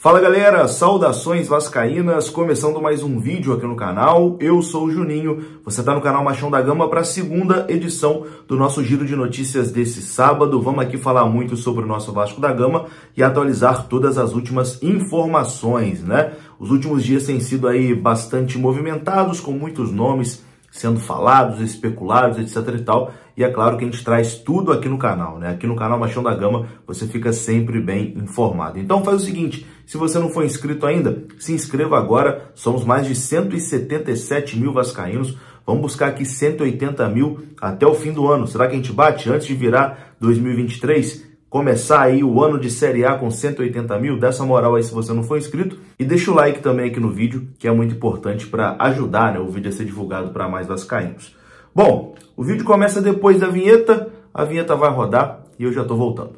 Fala galera, saudações vascaínas, começando mais um vídeo aqui no canal. Eu sou o Juninho, você está no canal Machão da Gama para a segunda edição do nosso giro de notícias desse sábado. Vamos aqui falar muito sobre o nosso Vasco da Gama e atualizar todas as últimas informações, né? Os últimos dias têm sido aí bastante movimentados, com muitos nomes sendo falados, especulados, etc e tal. E é claro que a gente traz tudo aqui no canal, né? Aqui no canal Machão da Gama você fica sempre bem informado. Então faz o seguinte, se você não for inscrito ainda, se inscreva agora. Somos mais de 177 mil vascaínos. Vamos buscar aqui 180 mil até o fim do ano. Será que a gente bate antes de virar 2023? Começar aí o ano de Série A com 180 mil, dá essa moral aí se você não for inscrito. E deixa o like também aqui no vídeo, que é muito importante para ajudar, né, o vídeo a ser divulgado para mais vascaínos. Bom, o vídeo começa depois da vinheta, a vinheta vai rodar e eu já tô voltando.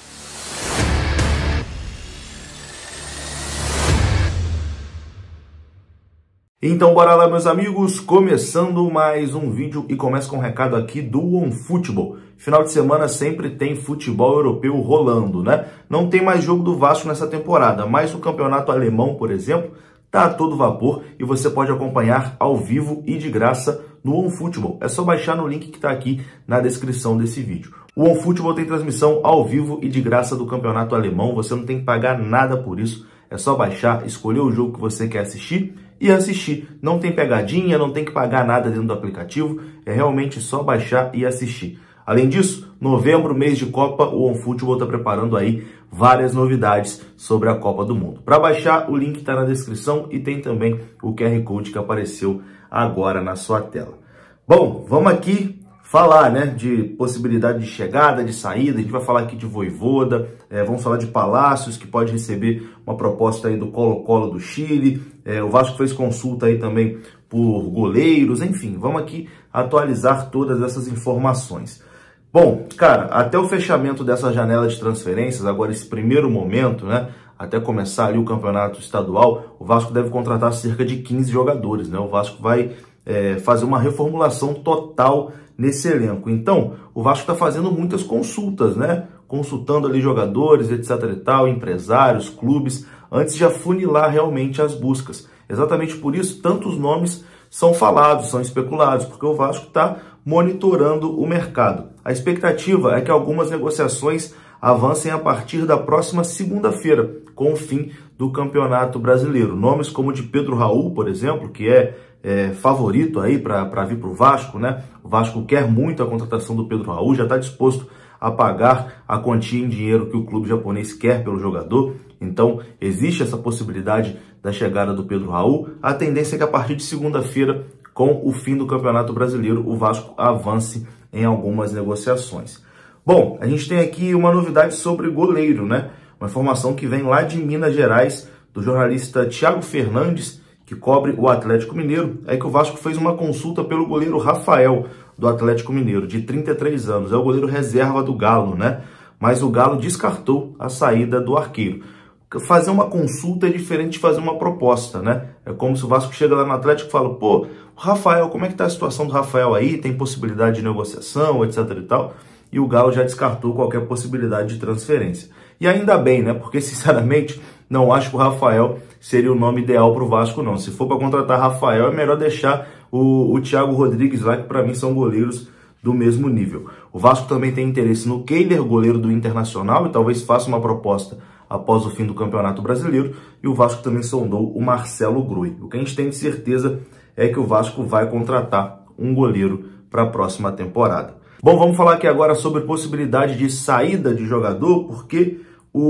Então bora lá, meus amigos, começando mais um vídeo e começa com um recado aqui do OneFootball. Final de semana sempre tem futebol europeu rolando, né? Não tem mais jogo do Vasco nessa temporada, mas o campeonato alemão, por exemplo, tá a todo vapor e você pode acompanhar ao vivo e de graça no OneFootball. É só baixar no link que tá aqui na descrição desse vídeo. O OneFootball tem transmissão ao vivo e de graça do campeonato alemão, você não tem que pagar nada por isso, é só baixar, escolher o jogo que você quer assistir e assistir. Não tem pegadinha, não tem que pagar nada dentro do aplicativo, é realmente só baixar e assistir. Além disso, novembro, mês de Copa, o OneFootball está preparando aí várias novidades sobre a Copa do Mundo. Para baixar, o link está na descrição e tem também o QR Code que apareceu agora na sua tela. Bom, vamos aqui falar, né, de possibilidade de chegada, de saída. A gente vai falar aqui de Vojvoda, vamos falar de Palácios, que pode receber uma proposta aí do Colo-Colo do Chile. O Vasco fez consulta aí também por goleiros, enfim, vamos aqui atualizar todas essas informações. Bom, cara, até o fechamento dessa janela de transferências, agora esse primeiro momento, né, até começar ali o campeonato estadual, o Vasco deve contratar cerca de 15 jogadores, né? O Vasco vai fazer uma reformulação total nesse elenco. Então, o Vasco está fazendo muitas consultas, né? Consultando ali jogadores, etc e tal, empresários, clubes, antes de afunilar realmente as buscas. Exatamente por isso, tantos nomes são falados, são especulados, porque o Vasco está monitorando o mercado. A expectativa é que algumas negociações avancem a partir da próxima segunda-feira, com o fim do Campeonato Brasileiro. Nomes como o de Pedro Raul, por exemplo, que é favorito aí para vir para o Vasco, né? O Vasco quer muito a contratação do Pedro Raul, já está disposto a pagar a quantia em dinheiro que o clube japonês quer pelo jogador. Então, existe essa possibilidade da chegada do Pedro Raul. A tendência é que a partir de segunda-feira, com o fim do Campeonato Brasileiro, o Vasco avance em algumas negociações. Bom, a gente tem aqui uma novidade sobre goleiro, né? Uma informação que vem lá de Minas Gerais, do jornalista Thiago Fernandes, que cobre o Atlético Mineiro, é que o Vasco fez uma consulta pelo goleiro Rafael, do Atlético Mineiro, de 33 anos. É o goleiro reserva do Galo, né? Mas o Galo descartou a saída do arqueiro. Fazer uma consulta é diferente de fazer uma proposta, né? É como se o Vasco chega lá no Atlético e fala, pô, o Rafael, como é que tá a situação do Rafael aí? Tem possibilidade de negociação, etc e tal? E o Galo já descartou qualquer possibilidade de transferência. E ainda bem, né? Porque, sinceramente, não acho que o Rafael seria o nome ideal para o Vasco, não. Se for para contratar Rafael, é melhor deixar o Thiago Rodrigues lá, que para mim são goleiros do mesmo nível. O Vasco também tem interesse no Kehler, goleiro do Internacional, e talvez faça uma proposta após o fim do Campeonato Brasileiro. E o Vasco também sondou o Marcelo Groi. O que a gente tem de certeza é que o Vasco vai contratar um goleiro para a próxima temporada. Bom, vamos falar aqui agora sobre possibilidade de saída de jogador, porque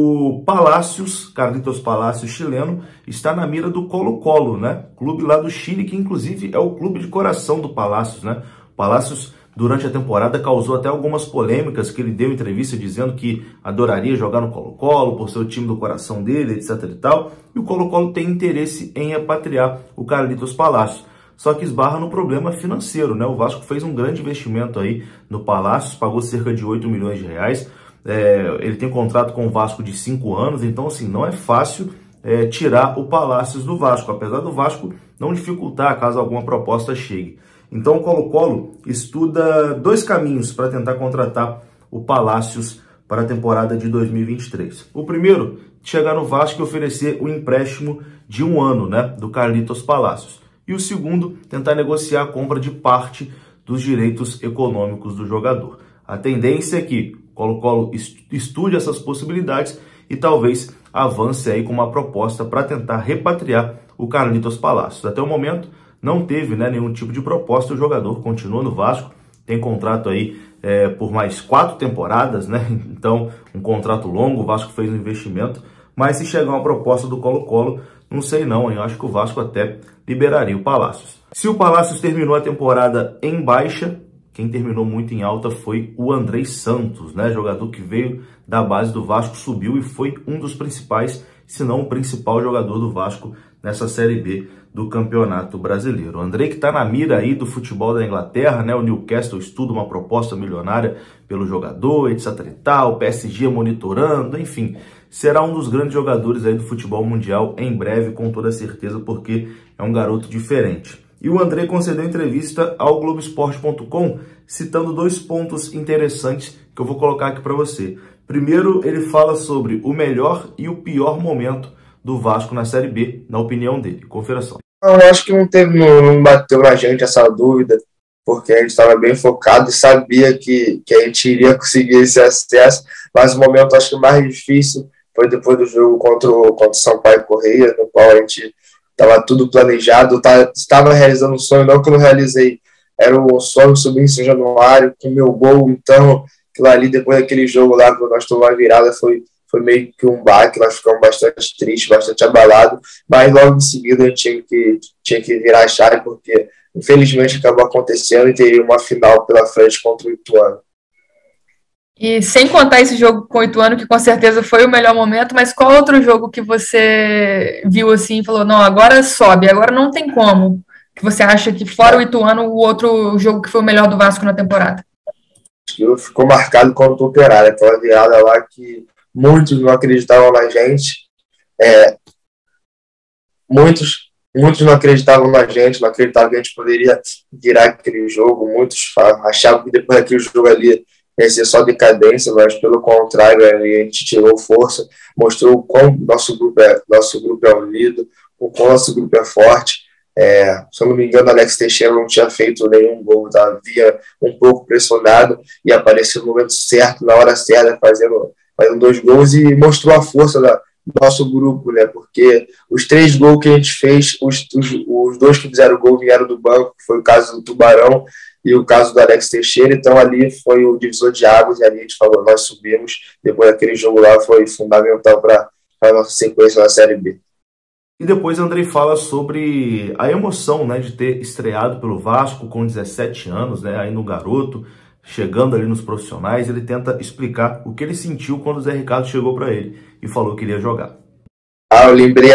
o Palácios, Carlitos Palácios, chileno, está na mira do Colo-Colo, né? Clube lá do Chile, que inclusive é o clube de coração do Palácios, né? O Palácios, durante a temporada, causou até algumas polêmicas, que ele deu entrevista dizendo que adoraria jogar no Colo-Colo, por ser o time do coração dele, etc e tal. E o Colo-Colo tem interesse em repatriar o Carlitos Palácios. Só que esbarra no problema financeiro, né? O Vasco fez um grande investimento aí no Palácios, pagou cerca de 8 milhões de reais. Ele tem contrato com o Vasco de 5 anos, então assim, não é fácil tirar o Palácios do Vasco, apesar do Vasco não dificultar caso alguma proposta chegue. Então o Colo-Colo estuda dois caminhos para tentar contratar o Palácios para a temporada de 2023. O primeiro, chegar no Vasco e oferecer o empréstimo de 1 ano, né, do Carlitos Palacios. E o segundo, tentar negociar a compra de parte dos direitos econômicos do jogador. A tendência é que o Colo-Colo estude essas possibilidades e talvez avance aí com uma proposta para tentar repatriar o Carlitos Palacios. Até o momento não teve, né, nenhum tipo de proposta, o jogador continua no Vasco, tem contrato aí por mais 4 temporadas, né? Então um contrato longo, o Vasco fez um investimento, mas se chegar uma proposta do Colo-Colo, não sei não, hein? Eu acho que o Vasco até liberaria o Palacios. Se o Palacios terminou a temporada em baixa, quem terminou muito em alta foi o Andrei Santos, né? Jogador que veio da base do Vasco, subiu e foi um dos principais, se não o principal jogador do Vasco nessa Série B do Campeonato Brasileiro. O Andrei que está na mira aí do futebol da Inglaterra, né? O Newcastle estuda uma proposta milionária pelo jogador, etc e tal, o PSG monitorando, enfim. Será um dos grandes jogadores aí do futebol mundial em breve, com toda certeza, porque é um garoto diferente. E o Andrei concedeu entrevista ao Globoesporte.com, citando 2 pontos interessantes que eu vou colocar aqui para você. Primeiro, ele fala sobre o melhor e o pior momento do Vasco na Série B, na opinião dele. Confira só. Eu acho que não bateu na gente essa dúvida, porque a gente estava bem focado e sabia que a gente iria conseguir esse acesso, mas o momento acho que mais difícil foi depois do jogo contra o Sampaio Corrêa, no qual a gente estava tudo planejado, estava realizando um sonho, não que eu não realizei, era um sonho subir em São Januário, com meu gol, então aquilo ali, depois daquele jogo lá, quando nós tomamos a virada, foi meio que um baque, nós ficamos bastante tristes, bastante abalados, mas logo em seguida a gente tinha que virar a chave, porque infelizmente acabou acontecendo e teria uma final pela frente contra o Ituano. E sem contar esse jogo com o Ituano, que com certeza foi o melhor momento, mas qual outro jogo que você viu assim e falou, não, agora sobe, agora não tem como, que você acha que fora o Ituano, o outro jogo que foi o melhor do Vasco na temporada? Ficou marcado contra o Operário, aquela virada lá que muitos não acreditavam na gente, muitos não acreditavam na gente, não acreditavam que a gente poderia virar aquele jogo, muitos achavam que depois daquele jogo ali ia ser só decadência, mas pelo contrário, a gente tirou força, mostrou o quão nosso grupo é unido, o quão nosso grupo é forte. Se eu não me engano, o Alex Teixeira não tinha feito nenhum gol, havia um pouco pressionado e apareceu no momento certo, na hora certa, fazendo 2 gols e mostrou a força do nosso grupo, né? Porque os 3 gols que a gente fez, os 2 que fizeram gol vieram do banco, que foi o caso do Tubarão e o caso do Alex Teixeira, então ali foi o divisor de águas e ali a gente falou, nós subimos, depois daquele jogo lá foi fundamental para a nossa sequência na Série B. E depois Andrei fala sobre a emoção, né, de ter estreado pelo Vasco com 17 anos, né, ainda um garoto, chegando ali nos profissionais. Ele tenta explicar o que ele sentiu quando o Zé Ricardo chegou para ele e falou que iria jogar. Eu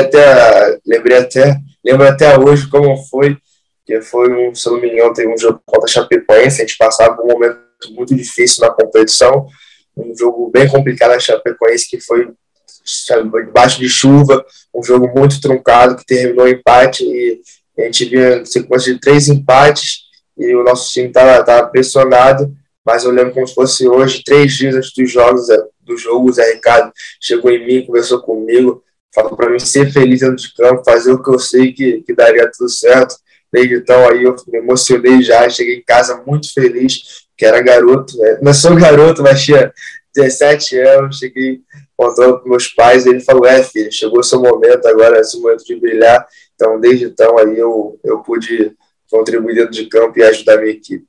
lembro até hoje como foi, que foi, se eu não me engano, teve um jogo contra a Chapecoense, a gente passava por um momento muito difícil na competição, um jogo bem complicado na Chapecoense, que foi debaixo de chuva, um jogo muito truncado, que terminou em empate, e a gente via sequência de 3 empates, e o nosso time estava pressionado, mas eu lembro como se fosse hoje, 3 dias antes do jogo, o Zé Ricardo chegou em mim, conversou comigo, falou para mim ser feliz dentro de campo, fazer o que eu sei que daria tudo certo. Desde então aí eu me emocionei já, cheguei em casa muito feliz, que era garoto, né? Não sou garoto, mas tinha 17 anos, cheguei contando para meus pais, e ele falou, filho, chegou o seu momento, agora é o seu momento de brilhar. Então desde então aí eu pude contribuir dentro de campo e ajudar a minha equipe.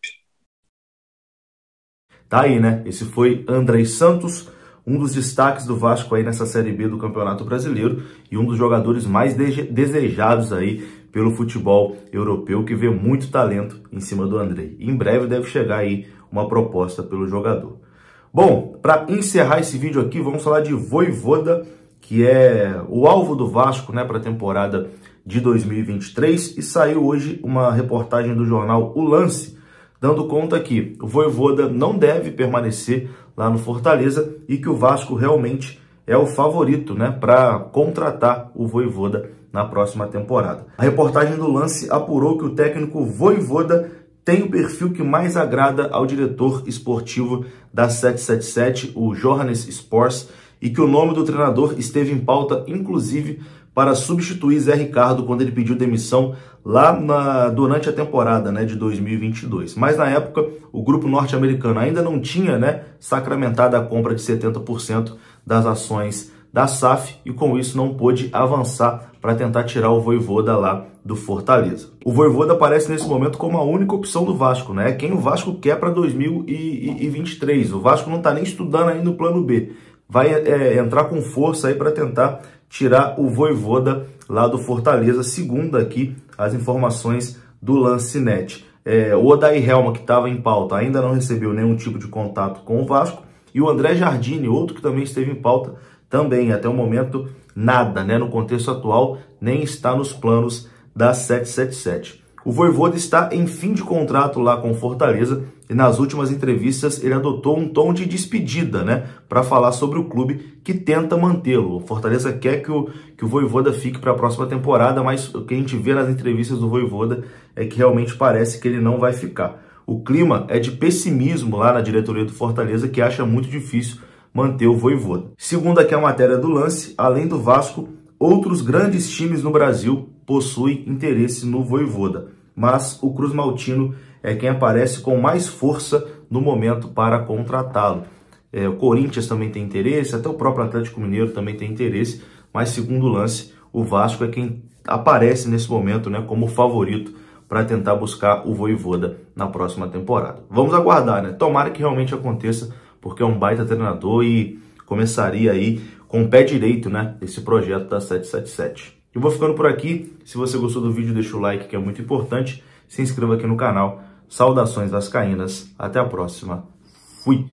Tá aí, né? Esse foi Andrei Santos, um dos destaques do Vasco aí nessa Série B do Campeonato Brasileiro e um dos jogadores mais desejados aí pelo futebol europeu, que vê muito talento em cima do Andrei. Em breve deve chegar aí uma proposta pelo jogador. Bom, para encerrar esse vídeo aqui, vamos falar de Vojvoda, que é o alvo do Vasco, né, para a temporada de 2023, e saiu hoje uma reportagem do jornal O Lance, dando conta que o Vojvoda não deve permanecer lá no Fortaleza e que o Vasco realmente é o favorito, né, para contratar o Vojvoda na próxima temporada. A reportagem do Lance apurou que o técnico Vojvoda tem o perfil que mais agrada ao diretor esportivo da 777, o Johannes Sports, e que o nome do treinador esteve em pauta, inclusive, para substituir Zé Ricardo quando ele pediu demissão lá durante a temporada, né, de 2022. Mas na época o grupo norte-americano ainda não tinha, né, sacramentado a compra de 70% das ações da SAF e com isso não pôde avançar para tentar tirar o Vojvoda lá do Fortaleza. O Vojvoda aparece nesse momento como a única opção do Vasco, né? Quem o Vasco quer para 2023. O Vasco não está nem estudando ainda o plano B. Vai entrar com força aí para tentar tirar o Vojvoda lá do Fortaleza, segundo aqui as informações do Lancenet. O Odair Helma, que estava em pauta, ainda não recebeu nenhum tipo de contato com o Vasco, e o André Jardine, outro que também esteve em pauta, também, até o momento, nada, né? No contexto atual, nem está nos planos da 777. O Vojvoda está em fim de contrato lá com o Fortaleza e nas últimas entrevistas ele adotou um tom de despedida, né? Para falar sobre o clube que tenta mantê-lo. O Fortaleza quer que o Vojvoda fique para a próxima temporada, mas o que a gente vê nas entrevistas do Vojvoda é que realmente parece que ele não vai ficar. O clima é de pessimismo lá na diretoria do Fortaleza, que acha muito difícil manter o Vojvoda. Segundo aqui a matéria do Lance, além do Vasco, outros grandes times no Brasil possuem interesse no Vojvoda, mas o Cruz Maltino é quem aparece com mais força no momento para contratá-lo. O Corinthians também tem interesse, até o próprio Atlético Mineiro também tem interesse, mas segundo o Lance, o Vasco é quem aparece nesse momento, né, como favorito para tentar buscar o Vojvoda na próxima temporada. Vamos aguardar, né? Tomara que realmente aconteça, porque é um baita treinador e começaria aí com o pé direito, né, esse projeto da 777. Eu vou ficando por aqui. Se você gostou do vídeo, deixa o like, que é muito importante. Se inscreva aqui no canal. Saudações vascaínas. Até a próxima. Fui!